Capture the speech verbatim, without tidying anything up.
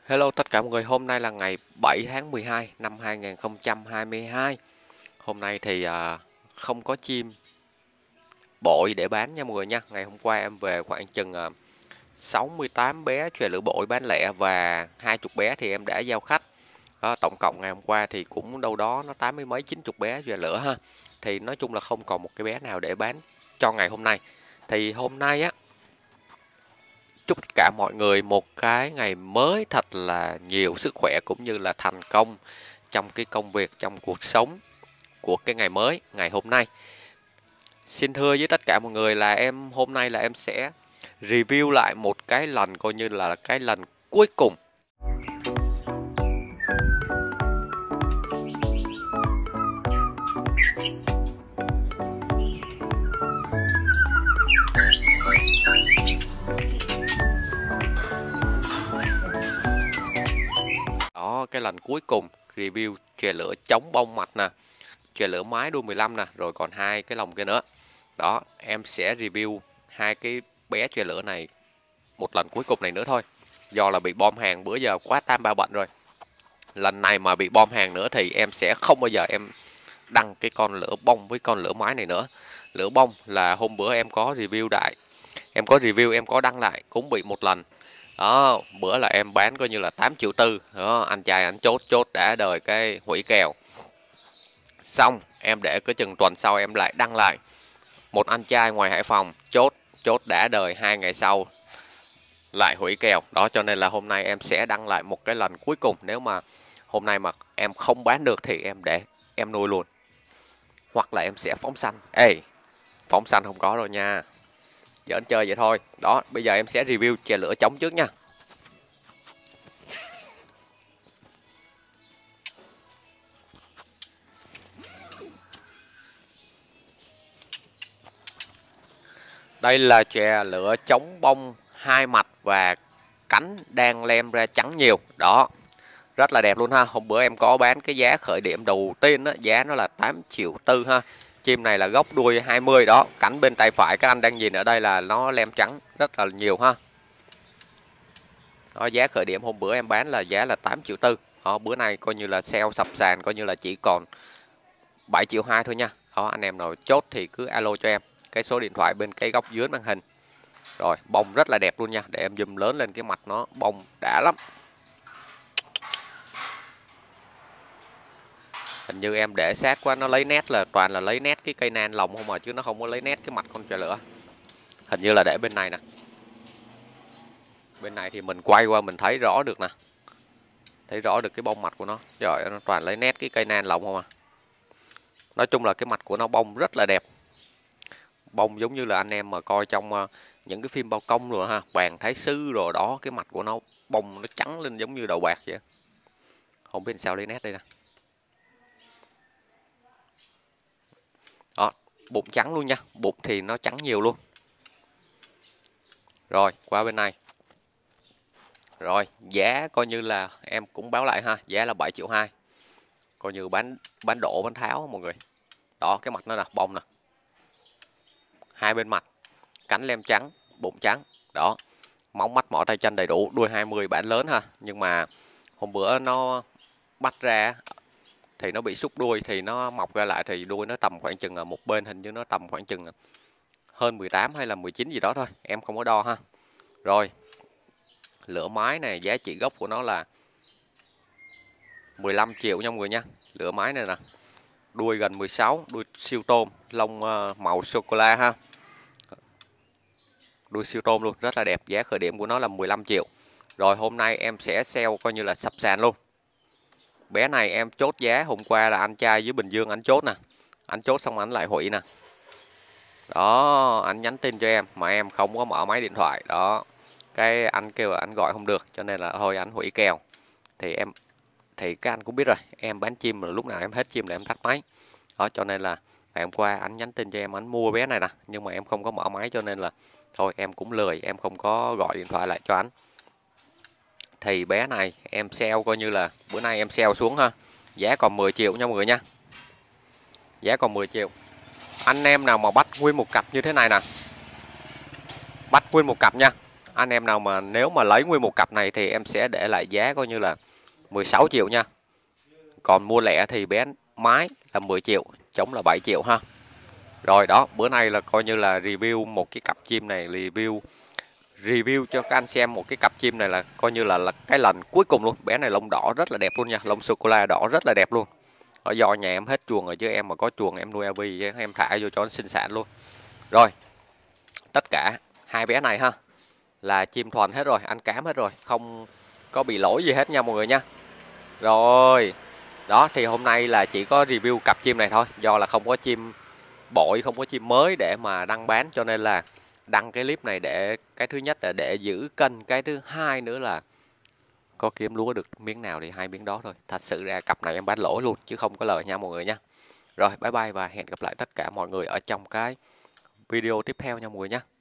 Hello tất cả mọi người, hôm nay là ngày bảy tháng mười hai năm hai nghìn không trăm hai mươi hai. Hôm nay thì à, không có chim bội để bán nha mọi người nha. Ngày hôm qua em về khoảng chừng à, sáu mươi tám bé chòe lửa bội bán lẻ và hai mươi bé thì em đã giao khách. Đó, tổng cộng ngày hôm qua thì cũng đâu đó nó tám mươi mấy chín chục bé chòe lửa ha. Thì nói chung là không còn một cái bé nào để bán cho ngày hôm nay. Thì hôm nay á, chúc tất cả mọi người một cái ngày mới thật là nhiều sức khỏe cũng như là thành công trong cái công việc, trong cuộc sống của cái ngày mới, ngày hôm nay. Xin thưa với tất cả mọi người là em hôm nay là em sẽ review lại một cái lần coi như là cái lần cuối cùng. Đó, cái lần cuối cùng review chòe lửa chống bông mạch nè, chòe lửa mái đuôi mười lăm nè, rồi còn hai cái lồng kia nữa. Đó, em sẽ review hai cái bé chòe lửa này một lần cuối cùng này nữa thôi. Do là bị bom hàng bữa giờ quá tam ba bận rồi. Lần này mà bị bom hàng nữa thì em sẽ không bao giờ em đăng cái con lửa bông với con lửa mái này nữa. Lửa bông là hôm bữa em có review đại, em có review em có đăng lại cũng bị một lần. Đó, bữa là em bán coi như là tám triệu tư. Đó, anh trai anh chốt chốt đã đời cái hủy kèo. Xong em để cái chừng tuần sau em lại đăng lại. Một anh trai ngoài Hải Phòng chốt chốt đã đời hai ngày sau lại hủy kèo. Đó, cho nên là hôm nay em sẽ đăng lại một cái lần cuối cùng. Nếu mà hôm nay mà em không bán được thì em để em nuôi luôn, hoặc là em sẽ phóng sanh. Ê, phóng sanh không có đâu nha, giỡn chơi vậy thôi. Đó, bây giờ em sẽ review chè lửa trống trước nha. Đây là chè lửa chống bông hai mặt và cánh đang lem ra trắng nhiều. Đó, rất là đẹp luôn ha. Hôm bữa em có bán cái giá khởi điểm đầu tiên á, giá nó là tám triệu tư ha. Chim này là gốc đuôi hai mươi đó, cánh bên tay phải các anh đang nhìn ở đây là nó lem trắng rất là nhiều ha. Đó, giá khởi điểm hôm bữa em bán là giá là tám triệu tư. Đó, bữa nay coi như là sale sập sàn, coi như là chỉ còn bảy triệu hai thôi nha. Đó, anh em nào chốt thì cứ alo cho em, cái số điện thoại bên cái góc dưới màn hình. Rồi, bông rất là đẹp luôn nha, để em zoom lớn lên cái mặt nó, bông đã lắm. Hình như em để sát quá nó lấy nét là toàn là lấy nét cái cây nan lồng không mà, chứ nó không có lấy nét cái mặt con chòe lửa. Hình như là để bên này nè. Bên này thì mình quay qua mình thấy rõ được nè. Thấy rõ được cái bông mặt của nó. Trời ơi, nó toàn lấy nét cái cây nan lồng không à. Nói chung là cái mặt của nó bông rất là đẹp. Bông giống như là anh em mà coi trong uh, những cái phim bao công rồi ha, Bàn Thái Sư rồi đó, cái mặt của nó bông nó trắng lên giống như đầu bạc vậy. Không biết sao lấy nét đây nè. Đó, bụng trắng luôn nha, bụng thì nó trắng nhiều luôn. Rồi, qua bên này. Rồi, giá coi như là em cũng báo lại ha, giá là bảy triệu hai. Coi như bán bán độ bán tháo mọi người. Đó, cái mặt nó nè, bông nè. Hai bên mặt, cánh lem trắng, bụng trắng. Đó, móng mắt mỏ tay chân đầy đủ, đuôi hai mươi bản lớn ha. Nhưng mà hôm bữa nó bắt ra thì nó bị xúc đuôi, thì nó mọc ra lại thì đuôi nó tầm khoảng chừng ở một bên, hình như nó tầm khoảng chừng hơn mười tám hay là mười chín gì đó thôi, em không có đo ha. Rồi, lửa mái này giá trị gốc của nó là mười lăm triệu nha mọi người nha. Lửa mái này nè, đuôi gần mười sáu, đuôi siêu tôm, lông màu sô cô la ha. Đuôi siêu tôm luôn, rất là đẹp. Giá khởi điểm của nó là mười lăm triệu. Rồi hôm nay em sẽ sale coi như là sập sàn luôn. Bé này em chốt giá hôm qua là anh trai dưới Bình Dương anh chốt nè. Anh chốt xong anh lại hủy nè. Đó, anh nhắn tin cho em mà em không có mở máy điện thoại. Đó, cái anh kêu là anh gọi không được, cho nên là thôi anh hủy kèo. Thì em thì các anh cũng biết rồi, em bán chim là lúc nào em hết chim là em tắt máy. Đó, cho nên là ngày hôm qua anh nhắn tin cho em, anh mua bé này nè, nhưng mà em không có mở máy, cho nên là thôi em cũng lười, em không có gọi điện thoại lại cho anh. Thì bé này em sale coi như là bữa nay em sale xuống ha. Giá còn mười triệu nha mọi người nha. Giá còn mười triệu. Anh em nào mà bắt nguyên một cặp như thế này nè, bắt nguyên một cặp nha, anh em nào mà nếu mà lấy nguyên một cặp này thì em sẽ để lại giá coi như là mười sáu triệu nha. Còn mua lẻ thì bé mái là mười triệu, trống là bảy triệu ha. Rồi đó, bữa nay là coi như là review một cái cặp chim này, review review cho các anh xem một cái cặp chim này là coi như là, là cái lần cuối cùng luôn. Bé này lông đỏ rất là đẹp luôn nha, lông sô cô la đỏ rất là đẹp luôn. Ở do nhà em hết chuồng rồi, chứ em mà có chuồng em nuôi a vê em thả vô cho nó sinh sản luôn. Rồi, tất cả hai bé này ha là chim thuần hết rồi, ăn cám hết rồi, không có bị lỗi gì hết nha mọi người nha. Rồi, đó thì hôm nay là chỉ có review cặp chim này thôi, do là không có chim bội, không có chim mới để mà đăng bán, cho nên là đăng cái clip này để cái thứ nhất là để giữ cân, cái thứ hai nữa là có kiếm lúa được miếng nào thì hai miếng đó thôi. Thật sự ra cặp này em bán lỗ luôn chứ không có lời nha mọi người nha. Rồi bye bye và hẹn gặp lại tất cả mọi người ở trong cái video tiếp theo nha mọi người nha.